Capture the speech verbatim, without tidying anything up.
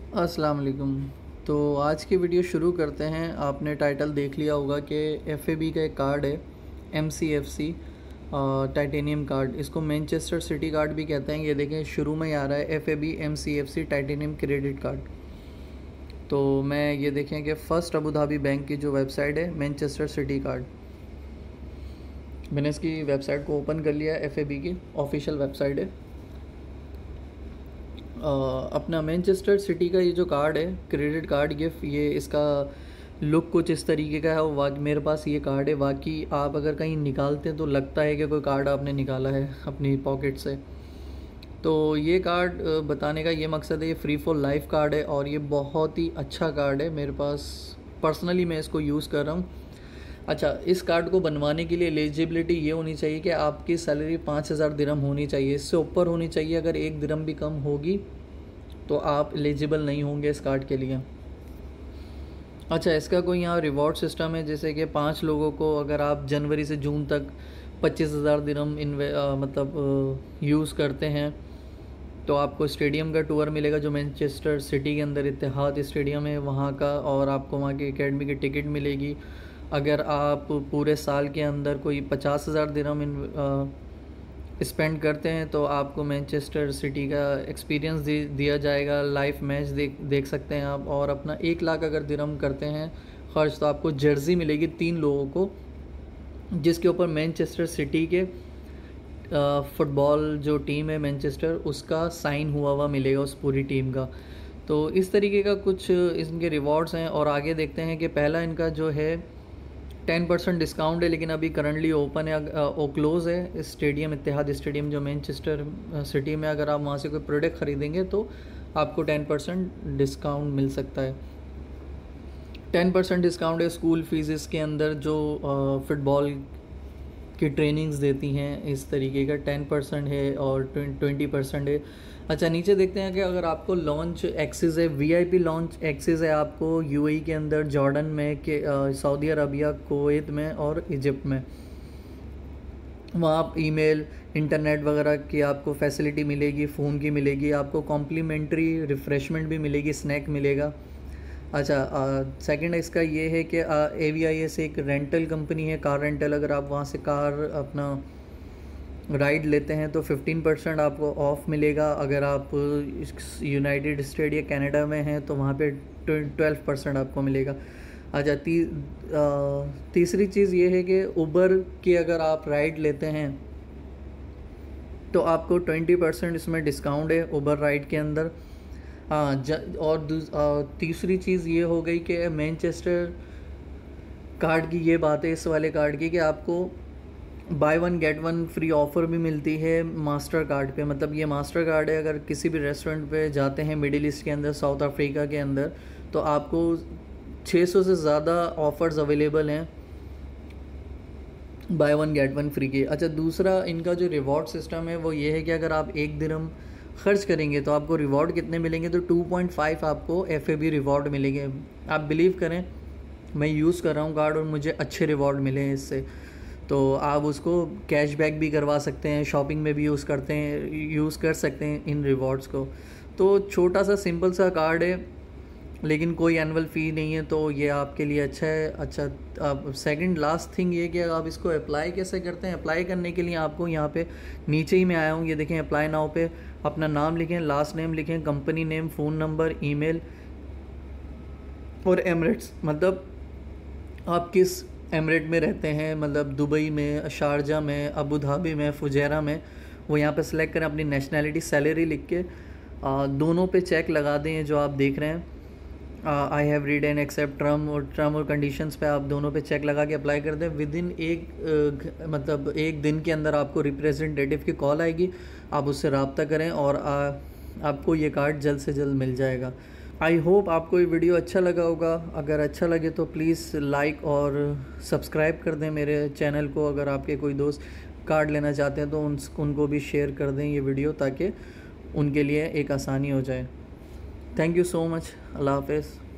अस्सलाम वालेकुम। तो आज की वीडियो शुरू करते हैं। आपने टाइटल देख लिया होगा कि एफ ए बी का एक कार्ड है, M C F C titanium card. इसको मैनचेस्टर सिटी कार्ड भी कहते हैं। ये देखें, शुरू में ही आ रहा है F A B M C F C titanium credit card. तो मैं ये देखें कि फ़र्स्ट अबू धाबी बैंक की जो वेबसाइट है मैनचेस्टर सिटी कार्ड, मैंने इसकी वेबसाइट को ओपन कर लिया है। एफ ए बी की ऑफिशियल वेबसाइट है। Uh, अपना मैनचेस्टर सिटी का ये जो कार्ड है क्रेडिट कार्ड गिफ्ट, ये इसका लुक कुछ इस तरीके का है। और मेरे पास ये कार्ड है, बाकी आप अगर कहीं निकालते हैं तो लगता है कि कोई कार्ड आपने निकाला है अपनी पॉकेट से। तो ये कार्ड बताने का ये मकसद है, ये फ्री फॉर लाइफ कार्ड है और ये बहुत ही अच्छा कार्ड है। मेरे पास पर्सनली मैं इसको यूज़ कर रहा हूँ। अच्छा, इस कार्ड को बनवाने के लिए एलिजिबिलिटी ये होनी चाहिए कि आपकी सैलरी पाँच हज़ार दिरहम होनी चाहिए, इससे ऊपर होनी चाहिए। अगर एक दिरहम भी कम होगी तो आप एलिजिबल नहीं होंगे इस कार्ड के लिए। अच्छा, इसका कोई यहाँ रिवॉर्ड सिस्टम है, जैसे कि पाँच लोगों को अगर आप जनवरी से जून तक पच्चीस हज़ार दिरहम इन्वे मतलब यूज़ करते हैं तो आपको स्टेडियम का टूर मिलेगा, जो मैनचेस्टर सिटी के अंदर इत्तेहाद स्टेडियम है वहाँ का, और आपको वहाँ की एकेडमी की टिकट मिलेगी। अगर आप पूरे साल के अंदर कोई पचास हज़ार दिरहम स्पेंड करते हैं तो आपको मैनचेस्टर सिटी का एक्सपीरियंस दिया जाएगा, लाइव मैच देख देख सकते हैं आप। और अपना एक लाख अगर दिरहम करते हैं खर्च तो आपको जर्सी मिलेगी तीन लोगों को, जिसके ऊपर मैनचेस्टर सिटी के फुटबॉल जो टीम है मैनचेस्टर, उसका साइन हुआ हुआ मिलेगा उस पूरी टीम का। तो इस तरीके का कुछ इनके रिवॉर्ड्स हैं। और आगे देखते हैं कि पहला इनका जो है टेन परसेंट डिस्काउंट है, लेकिन अभी करंटली ओपन है, ओ क्लोज़ है। स्टेडियम इत्तेहाद स्टेडियम जो मैनचेस्टर सिटी में, अगर आप वहाँ से कोई प्रोडक्ट ख़रीदेंगे तो आपको टेन परसेंट डिस्काउंट मिल सकता है। टेन परसेंट डिस्काउंट है स्कूल फीस इसके अंदर, जो फुटबॉल की ट्रेनिंग्स देती हैं, इस तरीके का टेन परसेंट है और ट्वेंटी परसेंट है। अच्छा, नीचे देखते हैं कि अगर आपको लॉन्च एक्सेस है, वीआईपी लॉन्च एक्सेस है आपको यूएई के अंदर, जॉर्डन में, के सऊदी अरबिया, कुवैत में और इजिप्ट में, वहाँ आप ईमेल, इंटरनेट वगैरह की आपको फैसिलिटी मिलेगी, फ़ोन की मिलेगी, आपको कॉम्प्लीमेंट्री रिफ़्रेशमेंट भी मिलेगी, स्नैक मिलेगा। अच्छा, सेकंड इसका ये है कि ए वी आई एस एक रेंटल कंपनी है, कार रेंटल। अगर आप वहाँ से कार अपना राइड लेते हैं तो फिफ्टीन परसेंट आपको ऑफ़ मिलेगा। अगर आप यूनाइटेड स्टेट या कनाडा में हैं तो वहाँ पे ट्वेल्व परसेंट आपको मिलेगा। अच्छा, ती, आ, तीसरी चीज़ ये है कि उबर की अगर आप राइड लेते हैं तो आपको ट्वेंटी परसेंट इसमें डिस्काउंट है उबर राइड के अंदर। हाँ, और तीसरी चीज़ ये हो गई कि मैनचेस्टर कार्ड की ये बात है इस वाले कार्ड की कि आपको buy one get one free offer भी मिलती है मास्टर कार्ड पे। मतलब ये मास्टर कार्ड है, अगर किसी भी रेस्टोरेंट पे जाते हैं मिडिल ईस्ट के अंदर, साउथ अफ्रीका के अंदर, तो आपको छह सौ से ज़्यादा ऑफ़र्स अवेलेबल हैं buy one get one free के। अच्छा, दूसरा इनका जो रिवॉर्ड सिस्टम है वो ये है कि अगर आप एक दिरहम खर्च करेंगे तो आपको रिवॉर्ड कितने मिलेंगे, तो टू पॉइंट फाइव आपको एफ ए बी रिवॉर्ड मिलेंगे। आप बिलीव करें, मैं यूज़ कर रहा हूँ कार्ड और मुझे अच्छे रिवॉर्ड मिले हैं इससे। तो आप उसको कैशबैक भी करवा सकते हैं, शॉपिंग में भी यूज़ करते हैं यूज़ कर सकते हैं इन रिवॉर्ड्स को। तो छोटा सा सिंपल सा कार्ड है, लेकिन कोई एनुअल फ़ी नहीं है, तो ये आपके लिए अच्छा है। अच्छा, अब सेकंड लास्ट थिंग ये कि आप इसको अप्लाई कैसे करते हैं। अप्लाई करने के लिए आपको यहाँ पे नीचे ही मैं आया हूँ, ये देखें अप्लाई नाउ पे अपना नाम लिखें, लास्ट नेम लिखें, company name, phone number, email और एमिरेट्स, मतलब आप किस एमिरेट में रहते हैं, मतलब दुबई में, शारजा में, अबू धाबी में, फुजैरा में, वो यहाँ पे सेलेक्ट करें। अपनी नेशनैलिटी, सैलरी लिख के आ, दोनों पे चेक लगा दें जो आप देख रहे हैं। I have read and accept term और टर्म और कंडीशंस पे आप दोनों पे चेक लगा के अप्लाई कर दें। विद इन एक uh, मतलब एक दिन के अंदर आपको रिप्रेजेंटेटिव की कॉल आएगी, आप उससे रब्ता करें और आ, आपको ये कार्ड जल्द से जल्द मिल जाएगा। आई होप आपको ये वीडियो अच्छा लगा होगा। अगर अच्छा लगे तो प्लीज़ लाइक और सब्सक्राइब कर दें मेरे चैनल को। अगर आपके कोई दोस्त कार्ड लेना चाहते हैं तो उन उनको भी शेयर कर दें ये वीडियो, ताकि उनके लिए एक आसानी हो जाए। Thank you so much. अल्लाह हाफ़िज़।